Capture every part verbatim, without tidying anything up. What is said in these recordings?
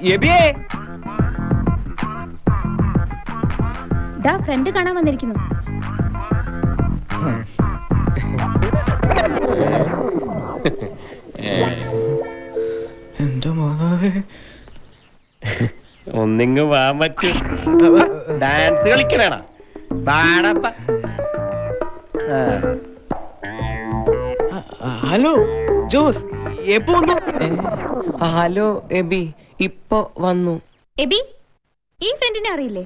Front കാണാൻ വന്നിരിക്കുന്നു. എന്റെ മാതാവേ, ഒന്നിങ്ങ് വാമച്ചു ഡാൻസ് കളിക്കണേടാ. ഹലോ ജോസ്, എപ്പോ വന്നു? ഹലോ എബി, ഇപ്പൊ വന്നു. എബി, ഈ ഫ്രണ്ടിനെ അറിയില്ലേ?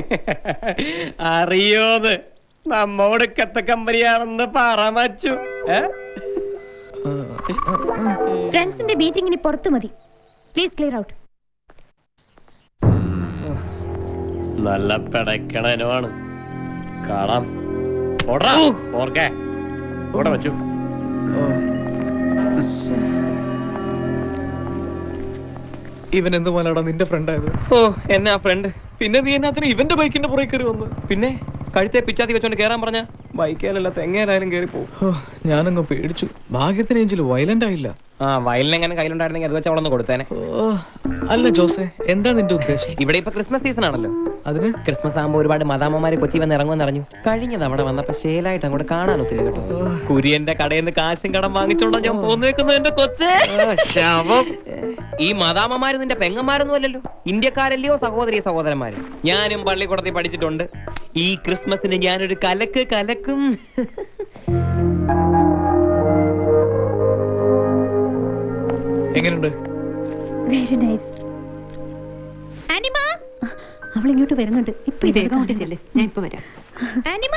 അറിയോന്ന് നമ്മോട് കത്ത കമ്പനിയാണെന്ന് പറമച്ചു. ഫ്രണ്ട്സിന്റെ മീറ്റിംഗിന് പുറത്തു മതി. Please clear out. നല്ല പിടക്കണനുമാണ് കാണാം. ഓർക്കെ കൂടെ വെച്ചു. ഇവൻ എന്ത് പോലാടാ നിന്റെ ഫ്രണ്ട് ആയത്? ഓ, എന്നാ ഫ്രണ്ട്? പിന്നെ നീ എന്നാത്തിന് ഇവന്റെ ബൈക്കിന്റെ പുറകെ കയറി വന്നു? പിന്നെ കഴുത്തെ പിച്ചാത്തി വെച്ചോണ്ട് കേറാൻ പറഞ്ഞ ബൈക്കേലല്ല തെങ്ങേലായാലും കയറി പോകും. ഞാനങ്ങ് പേടിച്ചു. ഭാഗ്യത്തിന് ഏഞ്ചിൽ വയലന്റ് ആയില്ല. ആ, വയലിനെങ്ങനെ കയ്യിലുണ്ടായിരുന്നെങ്കിൽ അത് വെച്ച് അവളൊന്ന് കൊടുത്തേനെ. അല്ല ജോസേ, എന്താ നിന്റെ ഉദ്ദേശം? ഇവിടെ ഇപ്പൊ ക്രിസ്മസ് സീസൺ ആണല്ലോ. അതിന് ക്രിസ്മസ് ആകുമ്പോൾ ഒരുപാട് മദാമ്മമാര് കൊച്ചി വന്ന് ഇറങ്ങുമെന്ന് അറിഞ്ഞു. കഴിഞ്ഞ തവണ വന്നപ്പോ ശേലായിട്ട് അങ്ങോട്ട് കാണാൻ ഒത്തില്ല കേട്ടോ. കുര്യന്റെ കടയിൽ നിന്ന് കാശും കടം വാങ്ങിച്ചോണ്ടാ ഞാൻ പോന്നേക്കുന്നു എന്റെ കൊച്ചേ. ഈ മദാമ്മമാര് നിന്റെ പെങ്ങന്മാരൊന്നും അല്ലല്ലോ, ഇന്ത്യക്കാരല്ലയോ സഹോദരി സഹോദരന്മാര്. ഞാനും പള്ളിക്കൂടത്തിൽ പഠിച്ചിട്ടുണ്ട്. ഈ ക്രിസ്മസിന് ഞാനൊരു കലക്ക് കലക്കും. എങ്ങനെയുണ്ട്? Very nice. ആനിമ, അവൾ ഇങ്ങോട്ട് വരുന്നുണ്ട്. ഇപ്പൊ വേഗം അങ്ങോട്ട് ചെല്ല്, ഞാൻ ഇപ്പൊ വരാം. ആനിമ,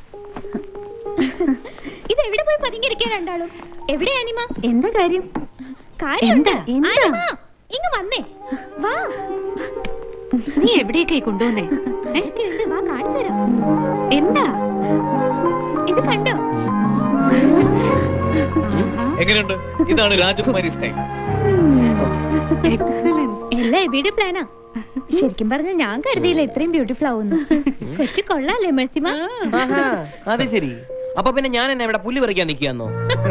ഇത് എവിടെ പോയി പതുങ്ങിയിരിക്കാൻ രണ്ടാളും? എവിടെ ആനിമ? എന്താ കാര്യം? കാര്യമുണ്ട്. ആനിമ, ഇങ്ങ് വന്നേ. വാ. നീ എവിടേക്കായി കൊണ്ടുവന്നേ? വാ, കാണിച്ചു തരാം. എന്താ ഇത്? കണ്ടോ? എങ്ങനെയുണ്ട്? ഇതാണ് രാജകുമാരി സ്റ്റൈൽ. എല്ലാം എബിയുടെ പ്ലാനാ. ശരിക്കും പറഞ്ഞ ഞാൻ കരുതിയില്ല ഇത്രയും ബ്യൂട്ടിഫുൾ ആവുന്നു. കൊച്ചു കൊള്ളാല്ലേ മെഴ്സിമ? അത് ശരി. അപ്പൊ പിന്നെ ഞാൻ എന്നെ ഇവിടെ പുല്ല് പറിക്കാൻ നിൽക്കാന്നോ?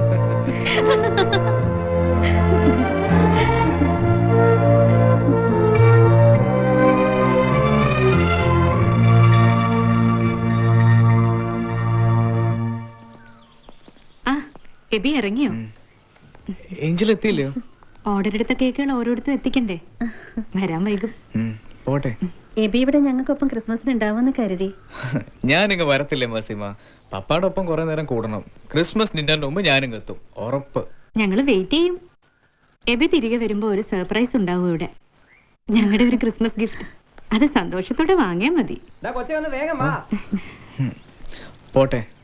എബി ഇറങ്ങിയോ? ഏഞ്ചൽ എത്തിയില്ലയോ? ഓർഡർ എടുത്ത കേക്കുകൾ ഓരോരുത്തരും എത്തിക്കണ്ടേ? വരാൻ വൈകും. പോട്ടെ. എബി ഇവിടെ ഞങ്ങൾക്കൊപ്പം ക്രിസ്മസിന് ഉണ്ടാവുമെന്ന് കരുതി. ഞാനിങ്ങ് വരത്തില്ലേ മസിമ? പപ്പാടെ ഒപ്പം കുറെ നേരം കൂടണം. ക്രിസ്മസ് നിന്റെ മുമ്പ് ഞാനും എത്തും, ഉറപ്പ്. ഞങ്ങള് വെയിറ്റ് ചെയ്യും. എബി തിരികെ വരുമ്പോ ഒരു സർപ്രൈസ് ഉണ്ടാവും ഇവിടെ. ഞങ്ങളുടെ ഒരു ക്രിസ്മസ് ഗിഫ്റ്റ്. അത് സന്തോഷത്തോടെ വാങ്ങിയാ മതി. വേഗം വാ. പോട്ടെ.